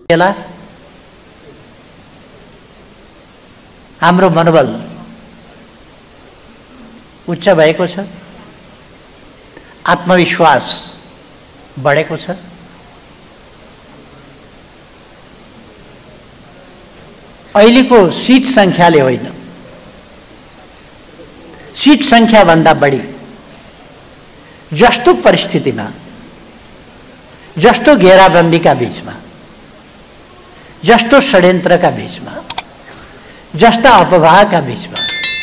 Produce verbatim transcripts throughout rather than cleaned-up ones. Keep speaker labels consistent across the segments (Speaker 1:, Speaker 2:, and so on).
Speaker 1: बेला हाम्रो मनोबल उच्च भएको छ, आत्मविश्वास बढेको छ। अहिलेको सीट संख्याले होइन, सीट संख्या भन्दा बढी जस्तो परिस्थितिमा, जस्तो घेराबन्दीका बीचमा, जस्तो षड्यन्त्रका बीचमा, जस्ता अपवाहका बीचमा,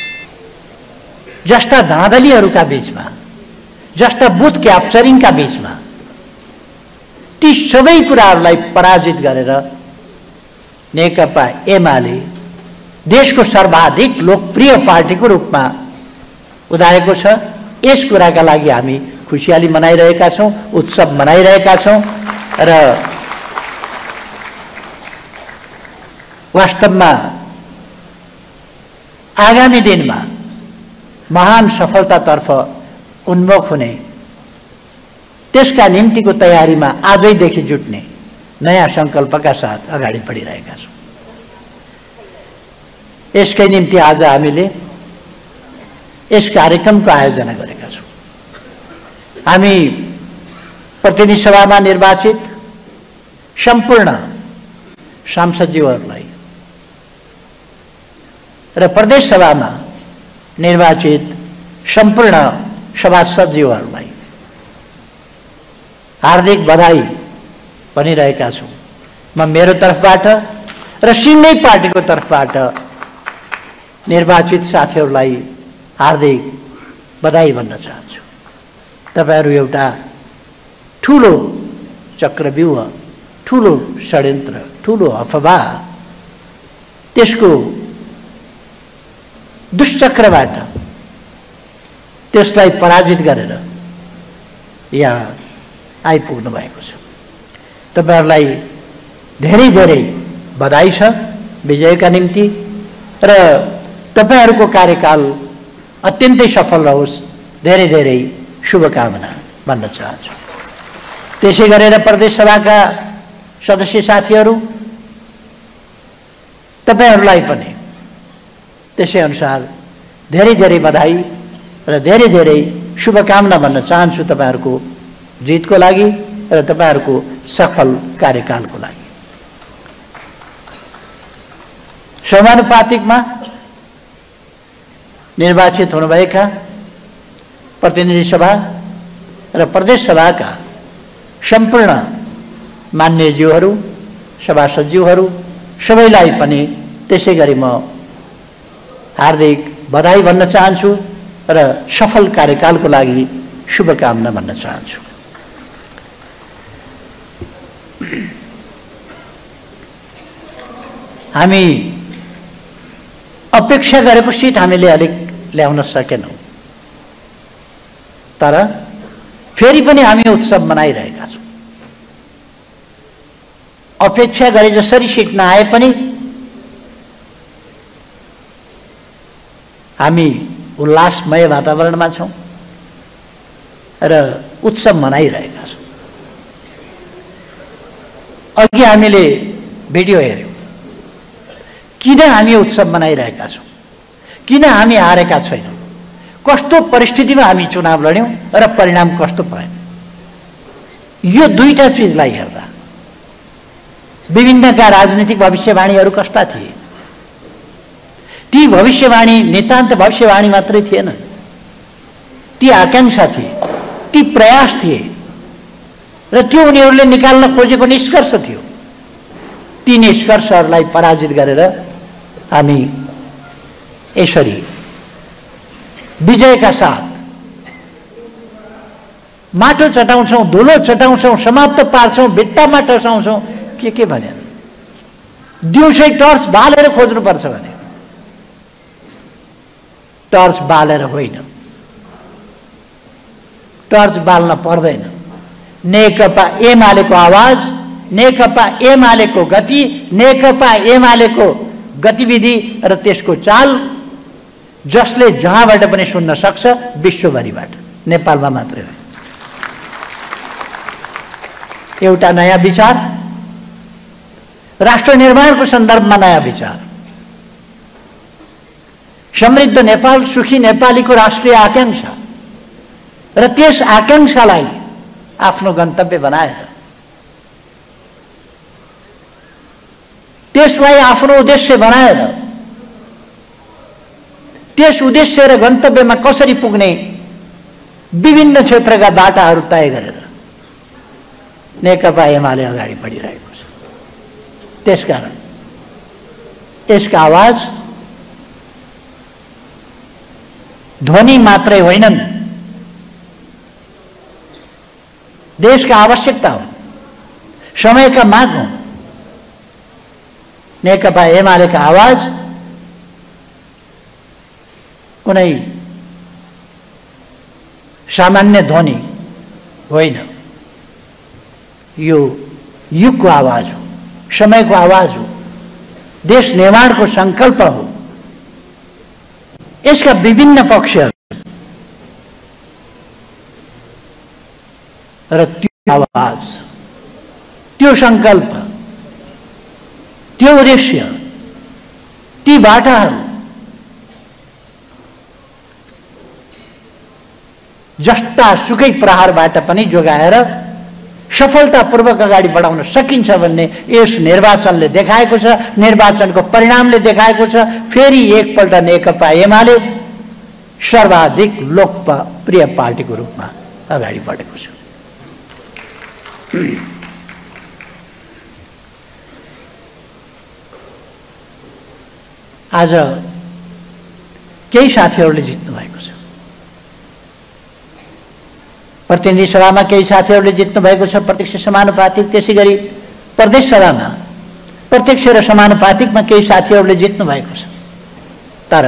Speaker 1: जस्ता धाँधलीहरूका बीचमा, जस्ता बुथ क्याप्चरिङका बीचमा ती सबै कुराहरूलाई पराजित गरेर नेकपा एमाले देशको सर्वाधिक लोकप्रिय पार्टीको रूपमा उदाएको छ। यस कुराका लागि हामी खुशियाली मनाइरहेका छौं, उत्सव मनाइरहेका छौं र वास्तवमा आगामी दिनमा महान सफलतातर्फ उन्मुख हुने, त्यसका निम्तिको तयारीमा आजैदेखि जुट्ने नयाँ संकल्पका साथ अगाडि बढिरहेका छौं। यसकै निम्ति आज हामीले यस कार्यक्रमको आयोजना गरेका छौं। हामी प्रतिनिधि सभामा निर्वाचित सम्पूर्ण सांसदज्यूहरूलाई र प्रदेश सभामा निर्वाचित सम्पूर्ण सभासदज्यूहरूलाई हार्दिक बधाई भनिरहेका छु। म मेरो तर्फबाट र सिंगै पार्टीको तर्फबाट निर्वाचित साथीहरूलाई हार्दिक बधाई भन्न चाहन्छु। तपाईहरु एउटा ठूलो चक्रव्यूह, ठूलो षड्यन्त्र, ठूलो अफवाह, त्यसको दुष्चक्रबाट त्यसलाई पराजित गरेर यहाँ आइपुग्नु भएको छ। तपाईहरुलाई धेरै धेरै बधाई छ विजयका निम्ति र तपाईहरुको कार्यकाल अत्यन्तै सफल रहोस्, धेरै धेरै शुभकामना भन्न चाहन्छु। त्यसै गरेर प्रदेश सभाका सदस्य साथीहरु, तपाईहरुलाई पनि त्यसै अनुसार धेरै धेरै बधाई र धेरै धेरै शुभकामना भन्न चाहन्छु तपाईहरुको जितको लागि र तपाईहरुको सफल कार्यकालको लागि। समानुपातिकमा निर्वाचित हुनुभएका प्रतिनिधि सभा र प्रदेश सभाका सम्पूर्ण मान्यज्यूहरू, सभासदज्यूहरू सबैलाई पनि त्यसै गरी म हार्दिक बधाई भन्न चाहन्छु र सफल कार्यकालको लागि शुभकामना भन्न चाहन्छु। हामी अपेक्षा गरेको सिट हामीले अलिक ल्याउन सकेनौं, तर फेरि पनि हामी उत्सव मनाइरहेका छौं। अपेक्षा गरे जसरी सिट नआए पनि हामी उल्लासमय वातावरणमा छौं र उत्सव मनाइरहेका छौं। अघि हामीले भिडियो हेर्यौं, किन हामी उत्सव मनाइरहेका छौं, किन हामी हारेका छैनौं, कस्तो परिस्थितिमा हामी चुनाव लड्यौं र परिणाम कस्तो भयो। यो दुईटा चीजलाई हेर्दा विभिन्नका राजनीतिक भविष्यवाणीहरू कस्ता थिए। ती भविष्यवाणी नितान्त भविष्यवाणी मात्रै थिएन, ती आकांक्षा थिए, ती प्रयास थिए र त्यो उनीहरूले निकाल्न खोजेको निष्कर्ष थियो। ती निष्कर्षहरूलाई पराजित गरेर हामी यसरी विजयका साथ माटो चटाउँछौं, धुलो चटाउँछौं, समाप्त पार्छौं, भित्तामा टसाउँछौं, के के भने दिउँसै टर्च बालेर खोज्नुपर्छ भने टर्च बालेर होइन, टर्च बाल्न पर्दैन। नेकपा एमालेको आवाज, नेकपा एमालेको गति, नेकपा एमालेको गतिविधि र त्यसको चाल जसले जहाँबाट पनि सुन्न सक्छ, विश्वभरिबाट, नेपालमा मात्रै होइन। एउटा नयाँ विचार, राष्ट्र निर्माणको सन्दर्भमा नयाँ विचार, समृद्ध नेपाल, सुखी नेपालीको राष्ट्रिय आकांक्षा र त्यस आकांक्षालाई आफ्नो गन्तव्य बनाएर, त्यसलाई आफ्नो उद्देश्य बनाएर, त्यस उद्देश्य र गन्तव्यमा कसरी पुग्ने विभिन्न क्षेत्रका बाटाहरू तय गरेर नेकपा एमाले अगाडि बढिरहेको छ। त्यसकारण त्यसका आवाज ध्वनि मात्रै होइनन्, देशका आवश्यकता हो, समयका माग हो। नेकपा एमालेका आवाज कुनै सामान्य ध्वनि होइन, यो युगको आवाज हो, समयको आवाज हो, देश निर्माणको संकल्प हो। यसका विभिन्न पक्षहरू र त्यो आवाज, त्यो संकल्प, त्यो उद्देश्य, ती बाटाहरू जस्ता सुकै प्रहारबाट पनि जोगाएर सफलतापूर्वक अगाडि बढाउन सकिन्छ भन्ने यस निर्वाचनले देखाएको छ, निर्वाचनको परिणामले देखाएको छ। फेरि एकपल्ट नेकपा एमाले सर्वाधिक लोकप्रिय पार्टीको रूपमा अगाडि बढेको छ। आज केही साथीहरूले जित्नु भएको छ, प्रतिनिधि सभामा केही साथीहरूले जित्नु भएको छ प्रत्यक्ष समानुपातिक, त्यसै गरी प्रदेश सभामा प्रत्यक्ष र समानुपातिकमा केही साथीहरूले जित्नु भएको छ। तर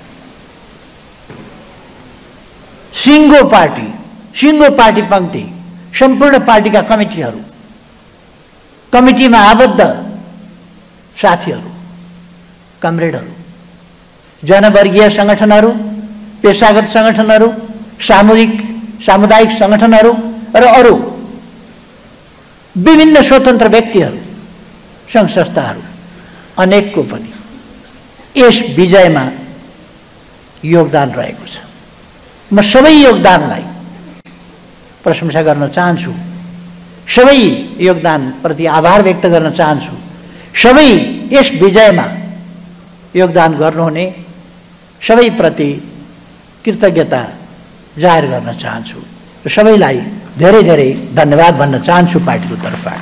Speaker 1: सिङ्गो पार्टी, सिङ्गो पार्टी पङ्क्ति, सम्पूर्ण पार्टीका कमिटीहरू, कमिटीमा आबद्ध साथीहरू, कमरेडहरू, जनवर्गीय सङ्गठनहरू, पेशागत सङ्गठनहरू, सामूहिक सामुदायिक सङ्गठनहरू र अरू विभिन्न स्वतन्त्र व्यक्तिहरू, सङ्घ संस्थाहरू अनेकको पनि यस विजयमा योगदान रहेको छ। म सबै योगदानलाई प्रशंसा गर्न चाहन्छु, सबै योगदानप्रति आभार व्यक्त गर्न चाहन्छु, सबै यस विजयमा योगदान गर्नुहुने सबैप्रति कृतज्ञता जाहेर गर्न चाहन्छु र सबैलाई धेरै धेरै धन्यवाद भन्न चाहन्छु पार्टीको तर्फबाट।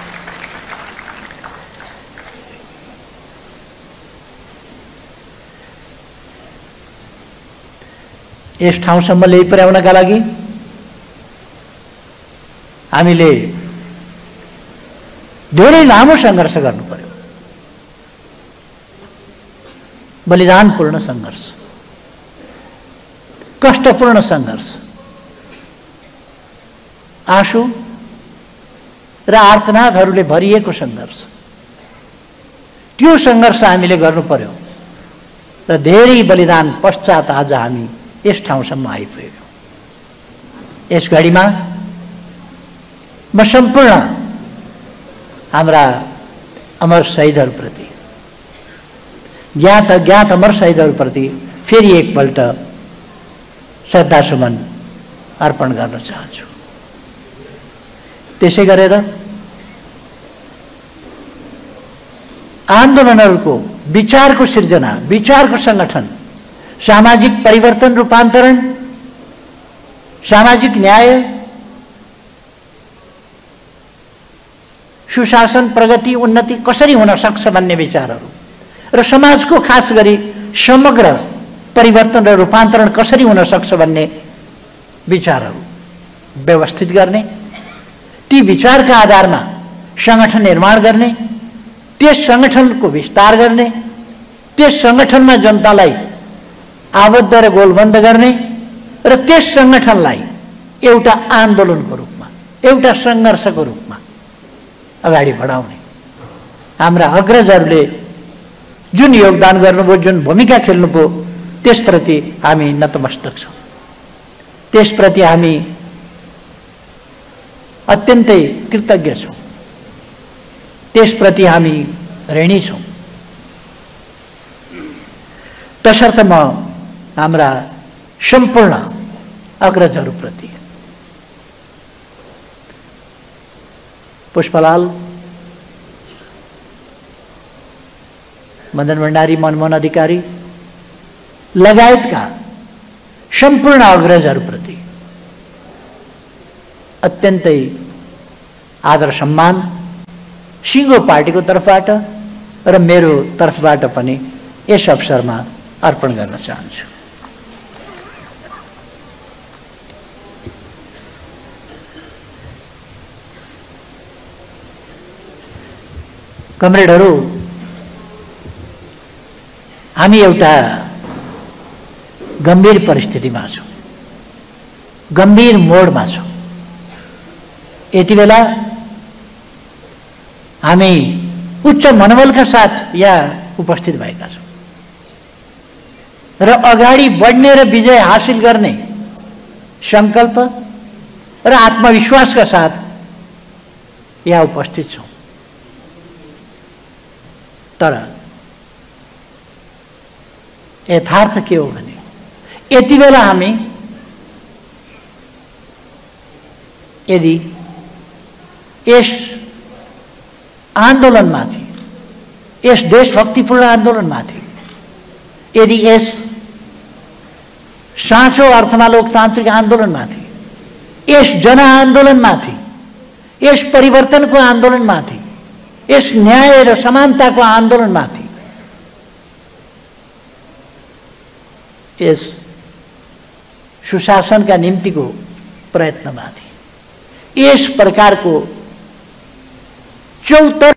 Speaker 1: यस ठाउँसम्म ल्याइ पुर्याउनका लागि हामीले धेरै लामो सङ्घर्ष गर्नु पर्यो, बलिदानपूर्ण सङ्घर्ष, कष्टपूर्ण सङ्घर्ष, आँसु र आर्तनादहरूले भरिएको सङ्घर्ष। त्यो सङ्घर्ष हामीले गर्नु पर्यो र धेरै बलिदान पश्चात आज हामी यस ठाउँसम्म आइपुग्यौँ। यस घडीमा म सम्पूर्ण हाम्रा अमर शहीदहरूप्रति, ज्ञात अज्ञात अमर शहीदहरूप्रति फेरि एकपल्ट श्रद्धासुमन अर्पण गर्न चाहन्छु। त्यसै गरेर आन्दोलनहरूको, विचारको सिर्जना, विचारको सङ्गठन, सामाजिक परिवर्तन, रूपान्तरण, सामाजिक न्याय, सुशासन, प्रगति, उन्नति कसरी हुन सक्छ भन्ने विचारहरू र समाजको खास गरी समग्र परिवर्तन र रूपान्तरण कसरी हुन सक्छ भन्ने विचारहरू व्यवस्थित गर्ने, ती विचारका आधारमा सङ्गठन निर्माण गर्ने, त्यस सङ्गठनको विस्तार गर्ने, त्यस सङ्गठनमा जनतालाई आबद्ध र गोलबन्द गर्ने र त्यस सङ्गठनलाई एउटा आन्दोलनको रूपमा, एउटा सङ्घर्षको रूपमा अगाडि बढाउने। हाम्रा अग्रजहरूले जुन योगदान गर्नुभयो, जुन भूमिका खेल्नुभयो, त्यसप्रति हामी नतमस्तक छौँ। त्यसप्रति हामी अत्यन्तै कृतज्ञ छौँ। त्यसप्रति हामी ऋणी छौँ। तसर्थ म हाम्रा सम्पूर्ण अग्रजहरूप्रति पुष्पलाल, मदन भण्डारी, मनमोहन अधिकारी लगायतका सम्पूर्ण अग्रजहरूप्रति अत्यन्तै आदर सम्मान सिङ्गो पार्टीको तर्फबाट र मेरो तर्फबाट पनि यस अवसरमा अर्पण गर्न चाहन्छु। कमरेडहरू, हामी एउटा गम्भीर परिस्थितिमा छौँ, गम्भीर मोडमा छौँ। यति बेला हामी उच्च मनोबलका साथ यहाँ उपस्थित भएका छौँ र अगाडि बढ्ने र विजय हासिल गर्ने सङ्कल्प र आत्मविश्वासका साथ यहाँ उपस्थित छौँ। तर यथार्थ के हो भने यति बेला हामी यदि यस आन्दोलनमाथि, यस देशभक्तिपूर्ण आन्दोलनमाथि, यदि यस साँचो अर्थमा लोकतान्त्रिक आन्दोलनमाथि, यस जनआन्दोलनमाथि, यस परिवर्तनको आन्दोलनमाथि, यस न्याय र समानताको आन्दोलनमाथि, यस सुशासनका निम्तिको प्रयत्नमाथि यस प्रकारको चौतर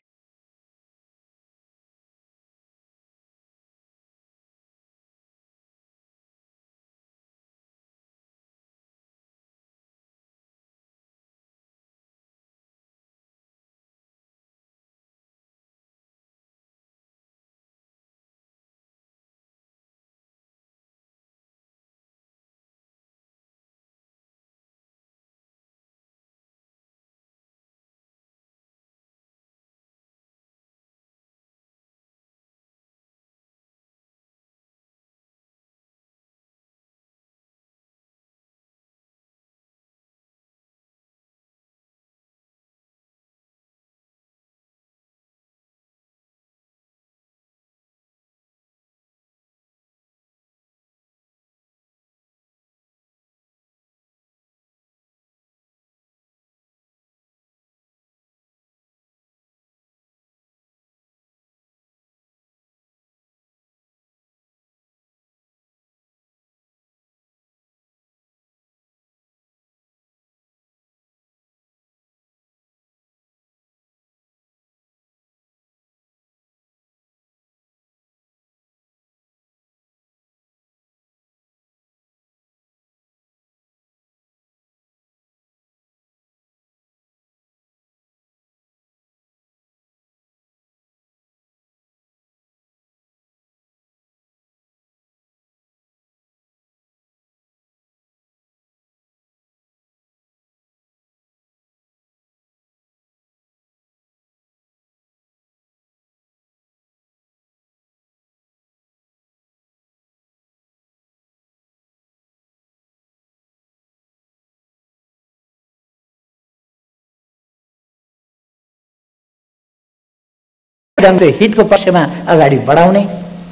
Speaker 1: ढङ्गले हितको पक्षमा अगाडि बढाउने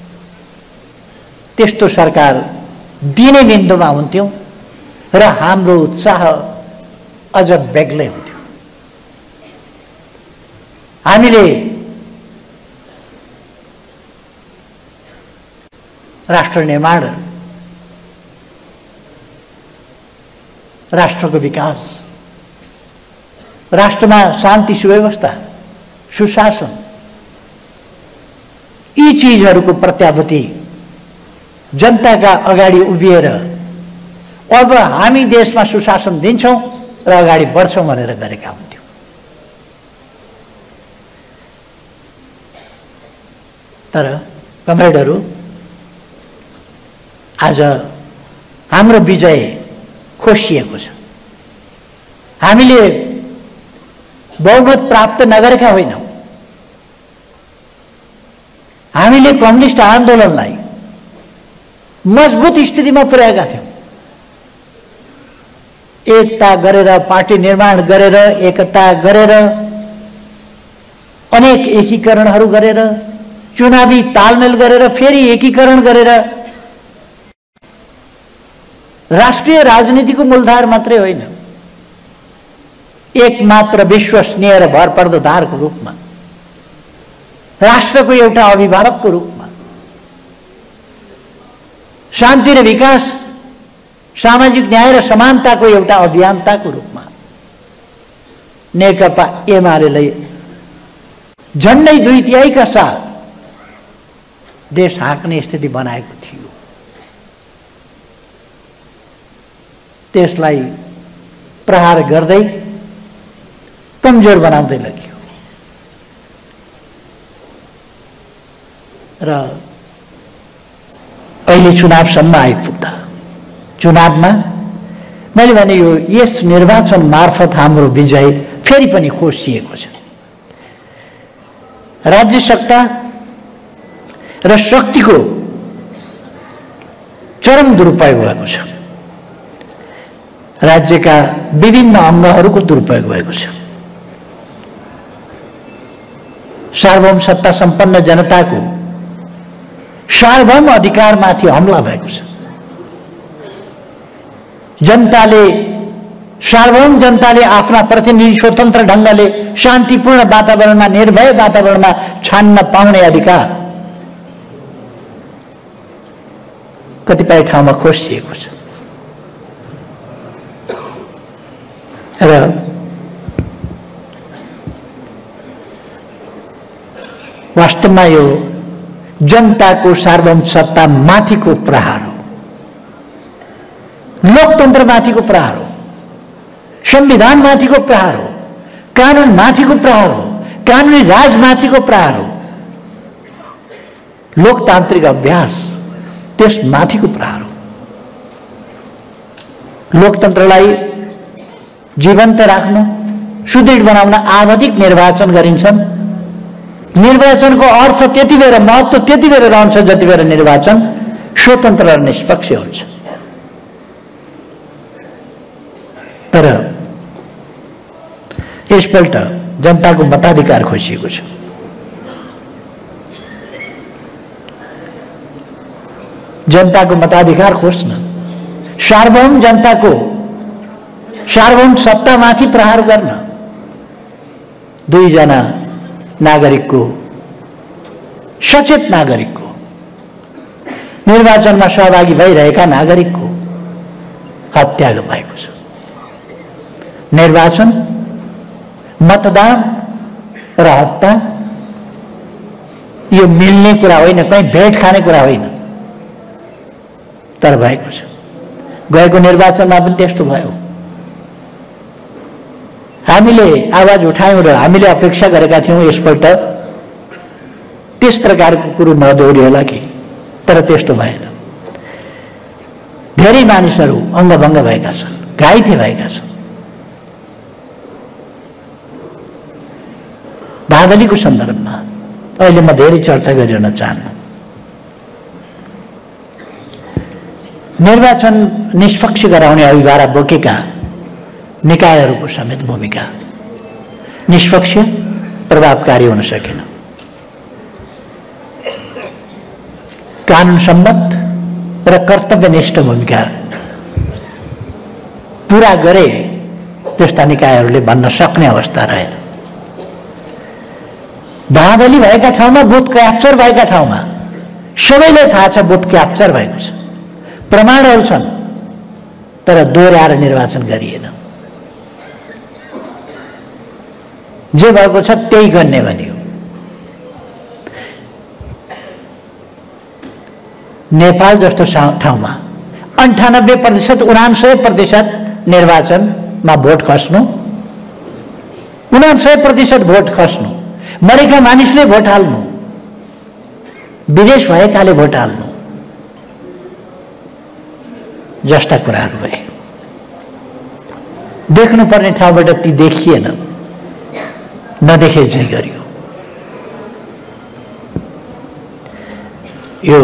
Speaker 1: त्यस्तो सरकार दिने बिन्दुमा हुन्थ्यौँ र हाम्रो उत्साह अझ बेग्लै हुन्थ्यो। हामीले राष्ट्र निर्माण, राष्ट्रको विकास, राष्ट्रमा शान्ति सुव्यवस्था, सुशासन, यी चीजहरूको प्रत्याभूति जनताका अगाडि उभिएर अब हामी देशमा सुशासन दिन्छौँ र अगाडि बढ्छौँ भनेर गरेका हुन्थ्यौँ। तर कमरेडहरू, आज हाम्रो विजय खोसिएको छ। हामीले बहुमत प्राप्त नगरेका होइनौँ, हामीले कम्युनिस्ट आन्दोलनलाई मजबुत स्थितिमा पुर्याएका थियौँ। एकता गरेर, पार्टी निर्माण गरेर, एकता गरेर, अनेक एकीकरणहरू गरेर, चुनावी तालमेल गरेर, फेरि एकीकरण गरेर राष्ट्रिय राजनीतिको मूलधार मात्रै होइन, एकमात्र विश्वसनीय र भरपर्दो धारको रूपमा, राष्ट्रको एउटा अभिभावकको रूपमा, शान्ति र विकास, सामाजिक न्याय र समानताको एउटा अभियन्ताको रूपमा नेकपा एमाले झन्डै दुई तिहाईका साथ देश हाँक्ने स्थिति बनाएको थियो। त्यसलाई प्रहार गर्दै कमजोर बनाउँदै लग्यो र अहिले चुनावसम्म आइपुग्दा, चुनावमा मैले भने यो यस निर्वाचन मार्फत हाम्रो विजय फेरि पनि खोसिएको छ। राज्य सत्ता र शक्तिको चरम दुरुपयोग भएको छ। राज्यका विभिन्न अङ्गहरूको दुरुपयोग भएको छ। सार्वभौम सत्ता सम्पन्न जनताको सार्वभौम अधिकारमाथि हमला भएको छ। जनताले, सार्वभौम जनताले आफ्ना प्रतिनिधि स्वतन्त्र ढङ्गले शान्तिपूर्ण वातावरणमा, निर्भय वातावरणमा छान्न पाउने अधिकार कतिपय ठाउँमा खोसिएको छ र वास्तवमा यो जनताको सार्वभौम सत्ता माथिको प्रहार हो, लोकतन्त्र माथिको प्रहार हो, संविधान माथिको प्रहार हो, कानुन माथिको प्रहार हो, कानुनी राज माथिको प्रहार हो, लोकतान्त्रिक अभ्यास त्यस माथिको प्रहार हो। लोकतन्त्रलाई जीवन्त राख्न, सुदृढ बनाउन आवधिक निर्वाचन गरिन्छन्। निर्वाचनको अर्थ त्यति बेर, महत्त्व त्यति बेर रहन्छ जति बेर निर्वाचन स्वतन्त्र र निष्पक्ष हुन्छ। तर यसपल्ट जनताको मताधिकार खोसिएको छ। जनताको मताधिकार खोज्न, सार्वभौम जनताको सार्वभौम सत्तामाथि प्रहार गर्न दुईजना नागरिकको, सचेत नागरिकको, निर्वाचनमा सहभागी भइरहेका नागरिकको हत्या भएको छ। निर्वाचन, मतदान र हत्या यो मिल्ने कुरा होइन, कहीँ भेट खाने कुरा होइन, तर भएको छ। गएको निर्वाचनमा पनि त्यस्तो भयो। हामीले आवाज उठायौँ र हामीले अपेक्षा गरेका थियौँ यसपल्ट त्यस प्रकारको कुरो नदोहोरियोला कि, तर त्यस्तो भएन। धेरै मानिसहरू अङ्गभङ्ग भएका छन्, घाइते भएका छन्। बादलीको सन्दर्भमा अहिले म धेरै चर्चा गरिरहन चाहन्न। निर्वाचन निष्पक्ष गराउने अभिभारा बोकेका निकायहरूको समेत भूमिका निष्पक्ष, प्रभावकारी हुन सकेन। कानुन सम्मत र कर्तव्यनिष्ठ भूमिका पूरा गरे त्यस्ता निकायहरूले भन्न सक्ने अवस्था रहेन। धाँधली भएका ठाउँमा, बुथ क्याप्चर भएका ठाउँमा सबैलाई थाहा छ बुथ क्याप्चर भएको छ, प्रमाणहरू छन्, तर दोहोऱ्याएर निर्वाचन गरिएन। जे भएको छ त्यही गर्ने भनियो। नेपाल जस्तो ठाउँमा अन्ठानब्बे प्रतिशत उनासय प्रतिशत निर्वाचनमा भोट खस्नु, उनासय प्रतिशत भोट खस्नु, मरेका मानिसले भोट हाल्नु, विदेश भएकाले भोट हाल्नु जस्ता कुराहरू भए। देख्नुपर्ने ठाउँबाट ती देखिएन, नदेखे झै गरियो। यो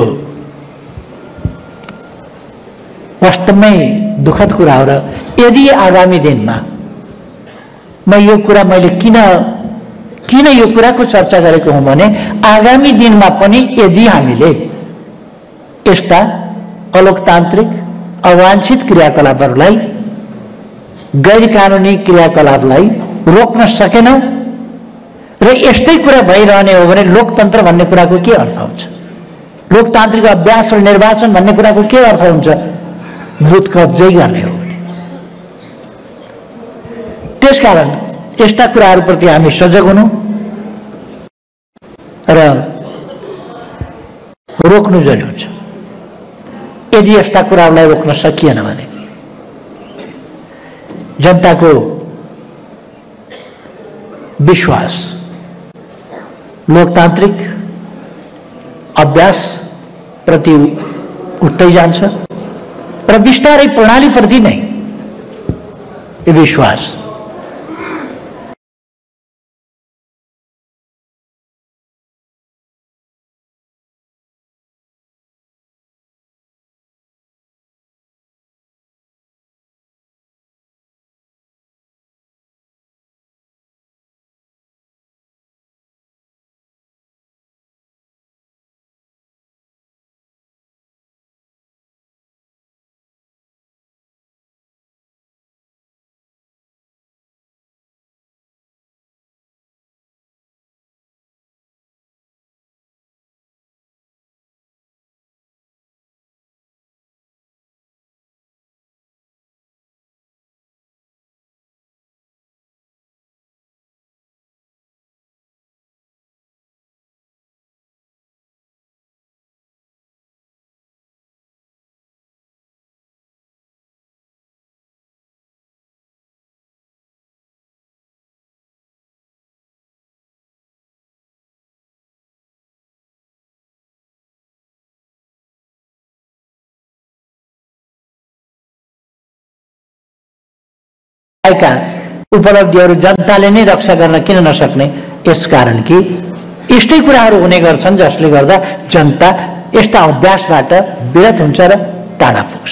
Speaker 1: वास्तवमै दुःखद कुरा हो। र यदि आगामी दिनमा म यो कुरा मैले किन किन यो कुराको चर्चा गरेको हुँ भने आगामी दिनमा पनि यदि हामीले यस्ता अलोकतान्त्रिक अवांछित क्रियाकलापहरूलाई गैर कानुनी क्रियाकलापलाई रोक्न सकेनौं र यस्तै कुरा भइरहने हो भने लोकतन्त्र भन्ने कुराको के अर्थ हुन्छ? लोकतान्त्रिक अभ्यास र निर्वाचन भन्ने कुराको के अर्थ हुन्छ? बुथ कब्जै गर्ने हो भने। त्यसकारण यस्ता कुराहरूप्रति हामी सजग हुनु र रोक्नु जरुरी छ। यदि यस्ता कुराहरूलाई रोक्न सकिएन भने जनताको विश्वास लोकतान्त्रिक अभ्यास प्रति उठ्दै जान्छ र बिस्तारै प्रणाली प्रति नै यो विश्वास का उपलब्धिहरू जनताले नै रक्षा गर्न किन नसक्ने? यसकारण कि यस्तै कुराहरू हुने गर्छन् जसले गर्दा जनता यस्ता अभ्यासबाट विरत हुन्छ र टाढा पुग्छ।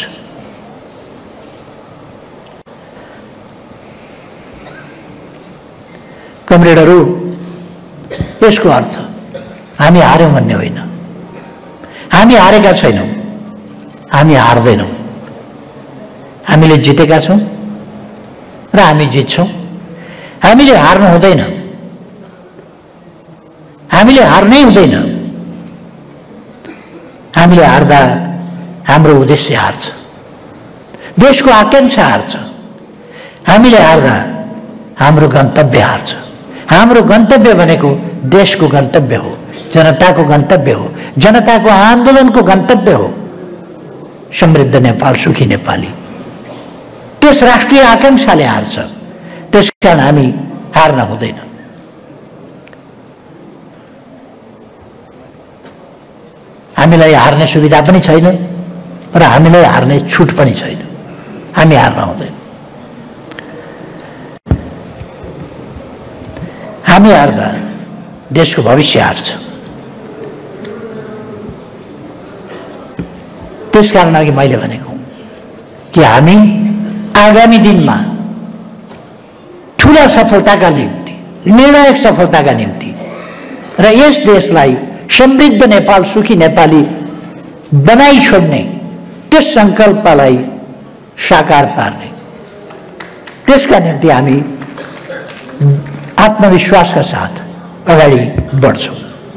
Speaker 1: कमरेडहरू, यसको अर्थ हामी हार्यौं भन्ने होइन। हामी हारेका छैनौं, हामी हार्दैनौं। हामीले जितेका छौं र हामी जित्छौं। हामीले हार्नु हुँदैन, हामीले हार्नै हुँदैन। हामीले हार्दा हाम्रो उद्देश्य हार्छ, देशको आकांक्षा हार्छ। हामीले हार्दा हाम्रो गन्तव्य हार्छ। हाम्रो गन्तव्य भनेको देशको गन्तव्य हो, जनताको गन्तव्य हो, जनताको आन्दोलनको गन्तव्य हो। समृद्ध नेपाल, सुखी नेपाली, त्यस राष्ट्रिय आकांक्षाले हार्छ। त्यसकारण हामी हार्न हुँदैन। हामीलाई हार्ने सुविधा पनि छैन र हामीलाई हार्ने छुट पनि छैन। हामी हार्न हुँदैन। हामी हार्दा देशको भविष्य हार्छ। त्यसकारण अघि मैले भनेको कि हामी आगामी दिनमा ठूला सफलताका निम्ति, निर्णायक सफलताका निम्ति र यस देशलाई समृद्ध नेपाल, सुखी नेपाली बनाई छोड्ने त्यस संकल्पलाई साकार पार्ने, त्यसका निम्ति हामी आत्मविश्वासका साथ अगाडि बढ्छौं।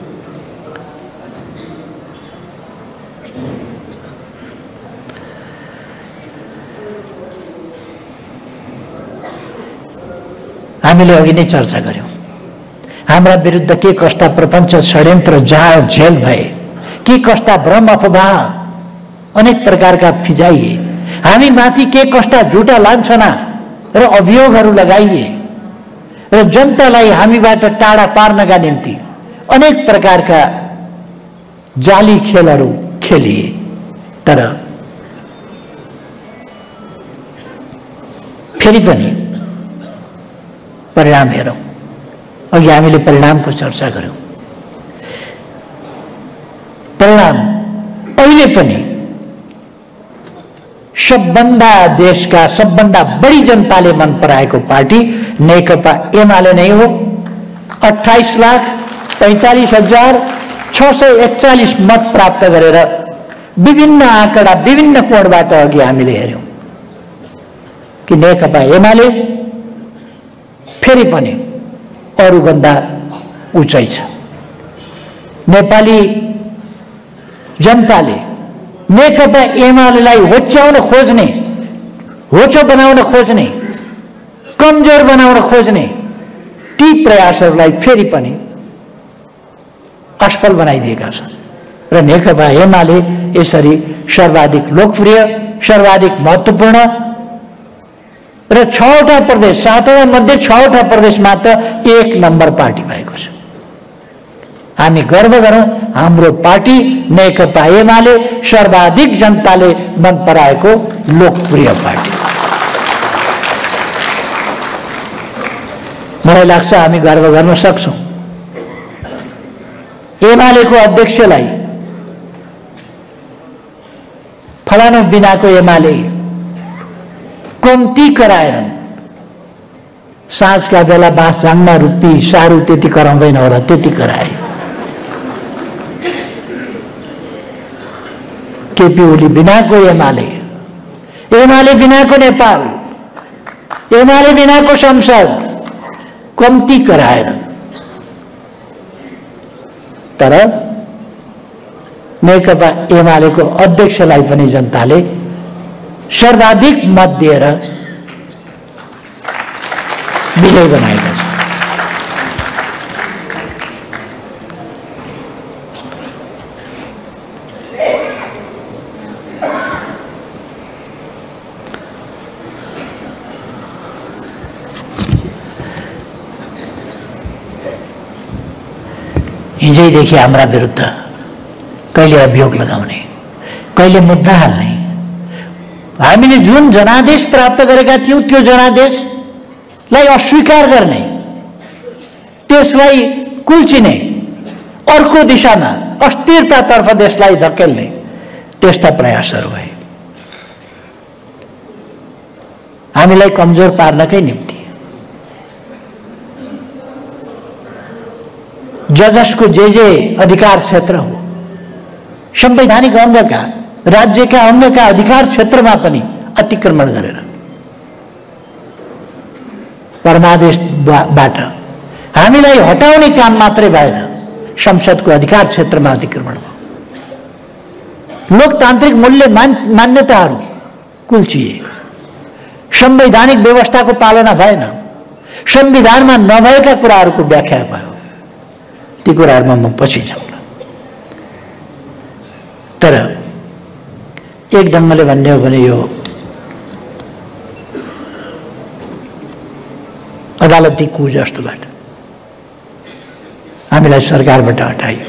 Speaker 1: हामीले अघि नै चर्चा गर्यौं, हाम्रा विरुद्ध के कस्ता प्रपञ्च, षड्यन्त्र, जहाल झेल भए, के कस्ता भ्रम अफवाह, अनेक प्रकारका फिजाइए, हामी माथि के कस्ता झुटा लान्छना र अभियोगहरू लगाइए र जनतालाई हामीबाट टाढा पार्नका निम्ति अनेक प्रकारका जाली खेलहरू खेलिए। तर फेरि पनि परिणाम हेरौं। अघि हामीले परिणामको चर्चा गर्यौं। परिणाम कहिले पनि सबभन्दा देशका सबभन्दा बढी जनताले मन पराएको पार्टी नेकपा एमाले नै हो। अट्ठाइस लाख पैंतालीस हजार छ सय एकचालीस मत प्राप्त गरेर विभिन्न आँकडा विभिन्न कोणबाट अघि हामीले हेर्यौं कि नेकपा एमाले फेरि पनि अरूभन्दा उच्चै छ। नेपाली जनताले नेकपा एमालेलाई होच्याउन खोज्ने, होचो बनाउन खोज्ने, कमजोर बनाउन खोज्ने ती प्रयासहरूलाई फेरि पनि असफल बनाइदिएका छन् र नेकपा एमाले यसरी सर्वाधिक लोकप्रिय, सर्वाधिक महत्त्वपूर्ण र छवटा प्रदेश, सातवटा मध्ये छवटा प्रदेशमा त एक नम्बर पार्टी भएको छ। हामी गर्व गरौँ, हाम्रो पार्टी नेकपा एमाले सर्वाधिक जनताले मन पराएको लोकप्रिय पार्टी। मलाई लाग्छ हामी गर्व गर्न सक्छौं। एमालेको अध्यक्षलाई फलानु बिनाको एमाले कम्ती कराएनन्। साँझका बेला बाँसझाङमा रुपी सारू त्यति कराउँदैन होला, त्यति कराए। केपी ओली बिनाको एमाले, एमाले बिनाको नेपाल, एमाले बिनाको संसद कम्ती कराएन। तर नेकपा एमालेको अध्यक्षलाई पनि जनताले सर्वाधिक मत दिएर विजय बनाएका छन्। हिजैदेखि हाम्रा विरुद्ध कहिले अभियोग लगाउने, कहिले मुद्दा हाल्ने, हामीले जुन जनादेश प्राप्त गरेका थियौं त्यो जनादेशलाई अस्वीकार गर्ने, त्यसलाई कुल्चिने, अर्को दिशामा अस्थिरतातर्फ देशलाई धकेल्ने त्यस्ता प्रयासहरू भए। हामीलाई कमजोर पार्नकै निम्ति जजसको जे जे अधिकार क्षेत्र हो, संवैधानिक अंगका, राज्यका अंगका अधिकार क्षेत्रमा पनि अतिक्रमण गरेर परमादेशबाट हामीलाई हटाउने काम मात्रै भएन, संसदको अधिकार क्षेत्रमा अतिक्रमण भयो। लोकतान्त्रिक मूल्य मान, मान्यताहरू कुल्चिए, संवैधानिक व्यवस्थाको पालना भएन, संविधानमा नभएका कुराहरूको व्याख्या भयो। ती कुराहरूमा म पछि जाउँला। तर एक ढङ्गले भन्ने हो भने यो अदालती कु जस्तोबाट हामीलाई सरकारबाट हटाइयो।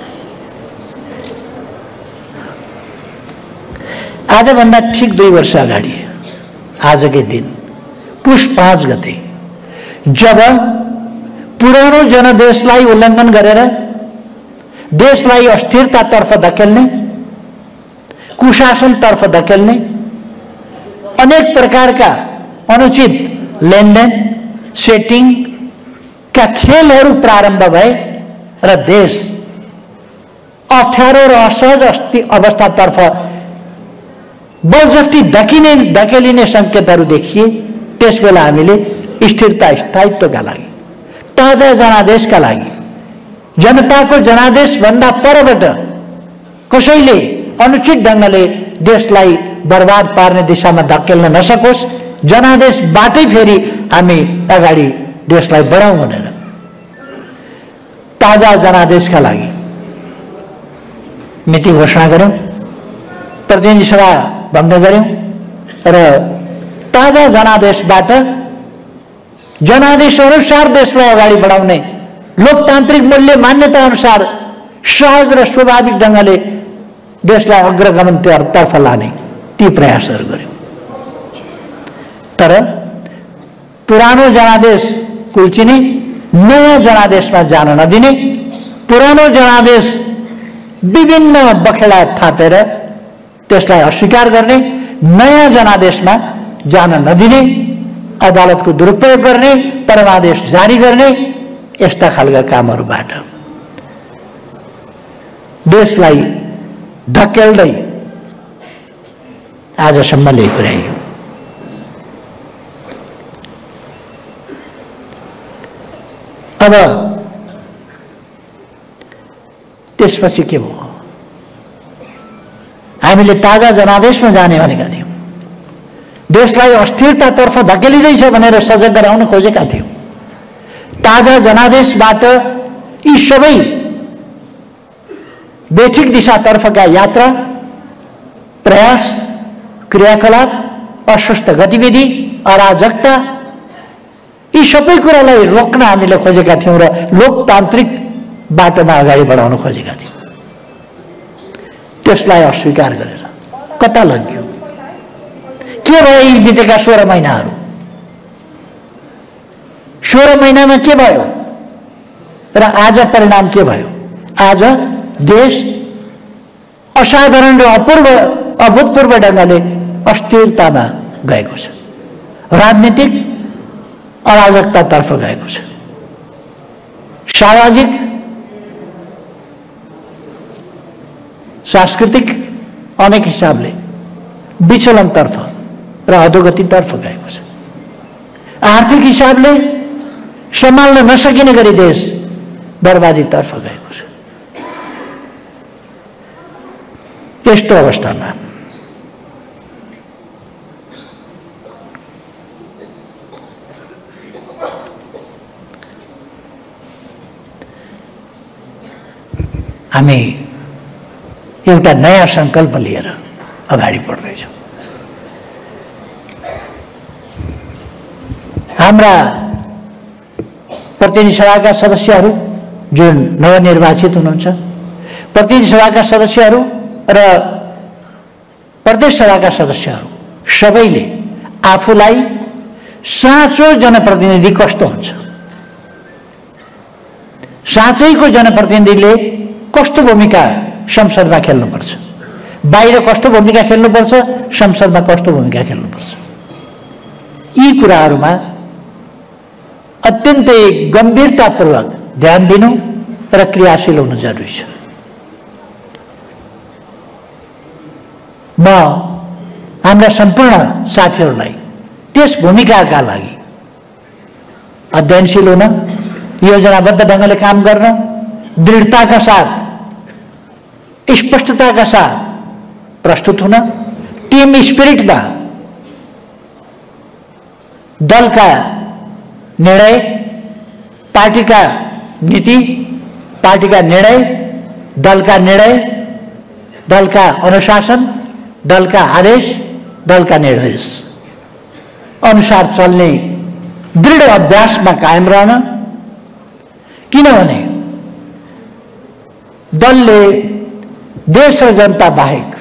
Speaker 1: आजभन्दा ठिक दुई वर्ष अगाडि आजकै दिन पुष पाँच गते जब पुरानो जनादेशलाई उल्लङ्घन गरेर देशलाई अस्थिरतातर्फ धकेल्ने, कुशासनतर्फ धकेल्ने अनेक प्रकारका अनुचित लेनदेन सेटिङका खेलहरू प्रारम्भ भए र देश अप्ठ्यारो र असहज अवस्थातर्फ बलजफ्ती धकिने धकेलिने सङ्केतहरू देखिए। त्यसबेला हामीले स्थिरता स्थायित्वका लागि, ताजा जनादेशका लागि, जनताको जनादेश भन्दा परबाट कसैले अनुचित ढङ्गले देशलाई बर्बाद पार्ने दिशामा धकेल्न नसकोस्, जनादेशबाटै फेरि हामी अगाडि देशलाई बढाउँ भनेर ताजा जनादेशका लागि मिति घोषणा गर्यौं, प्रतिनिधि सभा भङ्ग गर्यौं र ताजा जनादेशबाट जनादेश अनुसार देशलाई अगाडि बढाउने, लोकतान्त्रिक मूल्य मान्यता अनुसार सहज र स्वाभाविक ढङ्गले देशलाई अग्रगमनतर्फ लाने ती प्रयासहरू गर्यौं। तर पुरानो जनादेश कुल्चिने, नयाँ जनादेशमा जान नदिने, पुरानो जनादेश विभिन्न बखेडा थापेर त्यसलाई अस्वीकार गर्ने, नयाँ जनादेशमा जान नदिने, अदालतको दुरुपयोग गर्ने, परमादेश जारी गर्ने, यस्ता खालका कामहरूबाट देशलाई धकेल्दै आजसम्म ल्याएको रह्यो। अब त्यसपछि के भयो? हामीले ताजा जनादेशमा जाने भनेका थियौँ, देशलाई अस्थिरतातर्फ धकेलिँदैछ भनेर सजग गराउन खोजेका थियौँ। ताजा जनादेशबाट यी सबै बेठिक दिशातर्फका यात्रा, प्रयास, क्रियाकलाप, अस्वस्थ गतिविधि, अराजकता, यी सबै कुरालाई रोक्न हामीले खोजेका थियौँ र लोकतान्त्रिक बाटोमा अगाडि बढाउन खोजेका थियौँ। त्यसलाई अस्वीकार गरेर कता लग्यो? के भयो यी बितेका सोह्र महिनाहरू? सोह्र महिनामा के भयो र आज परिणाम के भयो? आज देश असाधारण र अपूर्व अभूतपूर्व ढङ्गले अस्थिरतामा गएको छ, राजनीतिक अराजकतातर्फ गएको छ, सामाजिक सांस्कृतिक अनेक हिसाबले विचलनतर्फ र अधोगतितर्फ गएको छ, आर्थिक हिसाबले सम्हाल्न नसकिने गरी देश बर्बादीतर्फ गएको छ। त्यस्तो अवस्थामा हामी एउटा नयाँ संकल्प लिएर अगाडि बढ्दैछौँ। हाम्रा प्रतिनिधि सभाका सदस्यहरू जुन नवनिर्वाचित हुनुहुन्छ, प्रतिनिधि सभाका सदस्यहरू र प्रदेश सभाका सदस्यहरू सबैले आफूलाई साँचो जनप्रतिनिधि कस्तो हुन्छ, साँचैको जनप्रतिनिधिले कस्तो भूमिका संसदमा खेल्नुपर्छ, बाहिर कस्तो भूमिका खेल्नुपर्छ, संसदमा कस्तो भूमिका खेल्नुपर्छ, यी कुराहरूमा अत्यन्तै गम्भीरतापूर्वक ध्यान दिनु र क्रियाशील हुनु जरुरी छ। म हाम्रा सम्पूर्ण साथीहरूलाई त्यस भूमिकाका लागि अध्ययनशील हुन, योजनाबद्ध ढङ्गले काम गर्न, दृढताका साथ, स्पष्टताका साथ प्रस्तुत हुन, टिम स्पिरिटमा दलका निर्णय, पार्टीका नीति, पार्टीका निर्णय, दलका निर्णय, दलका अनुशासन, दलका आदेश, दलका निर्देश अनुसार चल्ने दृढ अभ्यासमा कायम रहन। किनभने दलले देश र जनता बाहेक,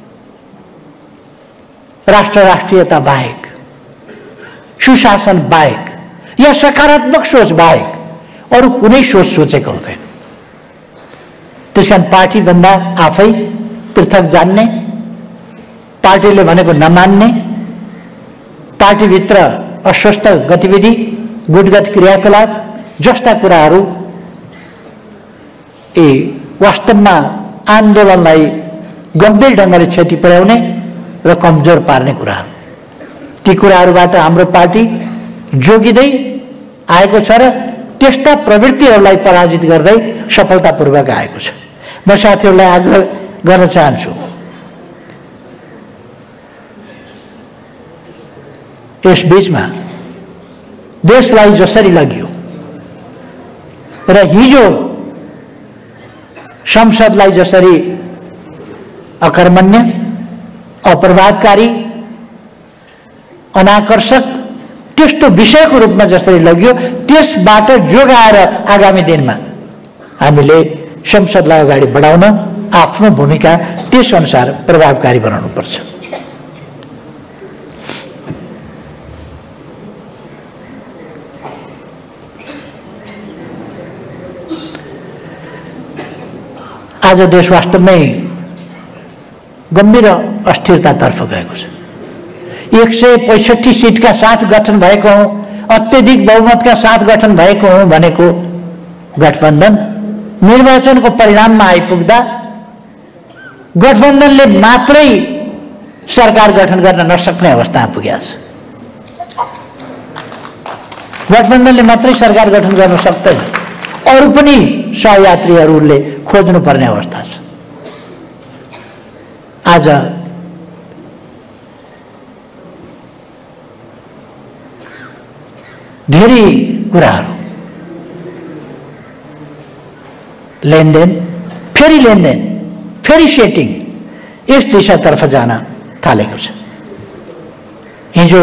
Speaker 1: राष्ट्र राष्ट्रियता बाहेक, सुशासन बाहेक या सकारात्मक सोच बाहेक अरू कुनै सोच सोचेको हुँदैन। त्यसकारण पार्टीभन्दा आफै पृथक जान्ने, पार्टीले भनेको नमान्ने, पार्टीभित्र अस्वस्थ गतिविधि, गुटगत क्रियाकलाप जस्ता कुराहरू ए वास्तवमा आन्दोलनलाई गम्भीर ढङ्गले क्षति पुर्याउने र कमजोर पार्ने कुराहरू, ती कुराहरूबाट हाम्रो पार्टी जोगिँदै आएको छ र त्यस्ता प्रवृत्तिहरूलाई पराजित गर्दै सफलतापूर्वक आएको छ। म साथीहरूलाई आग्रह गर्न चाहन्छु, यस बीचमा देशलाई जसरी लग्यो र हिजो संसदलाई जसरी अकर्मण्य, अप्रभावकारी, अनाकर्षक त्यस्तो विषयको रूपमा जसरी लग्यो, त्यसबाट जोगाएर आगामी दिनमा हामीले संसदलाई अगाडि बढाउन आफ्नो भूमिका त्यस अनुसार प्रभावकारी बनाउनुपर्छ। आज देश वास्तवमै गम्भीर अस्थिरतातर्फ गएको छ। एक सय पैँसठी सिटका साथ गठन भएको हो, अत्यधिक बहुमतका साथ गठन भएको हो भनेको गठबन्धन निर्वाचनको परिणाममा आइपुग्दा गठबन्धनले मात्रै सरकार गठन गर्न नसक्ने अवस्था पुगेको छ। गठबन्धनले मात्रै सरकार गठन गर्न सक्दैन, अरू पनि सहयात्रीहरूले खोज्नुपर्ने अवस्था छ। आज धेरै कुराहरू, लेनदेन, फेरि लेनदेन, फेरि सेटिङ, यस दिशातर्फ जान थालेको छ। हिजो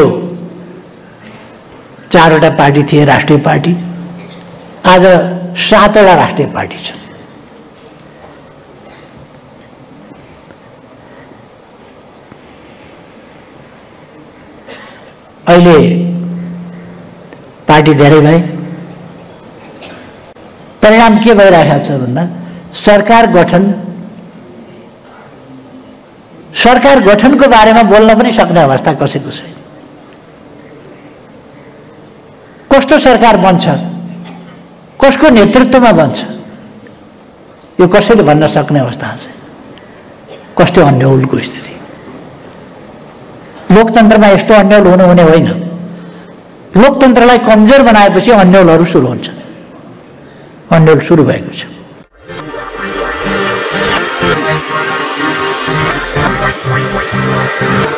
Speaker 1: चारवटा पार्टी थिए राष्ट्रिय पार्टी, आज सातवटा राष्ट्रिय पार्टी छ। अहिले पार्टी धेरै भए, परिणाम के भइरहेको छ भन्दा सरकार गठन सरकार गठनको बारेमा बोल्न पनि सक्ने अवस्था कसैको छैन। कस्तो सरकार बन्छ, कसको नेतृत्वमा बन्छ, यो कसैले भन्न सक्ने अवस्था छैन। कस्तो अन्यलको स्थिति। लोकतन्त्रमा यस्तो अन्यल हुनु हुने होइन। लोकतन्त्रलाई कमजोर बनाएपछि अन्यलहरू सुरु हुन्छ। अन्यल सुरु भएको छ।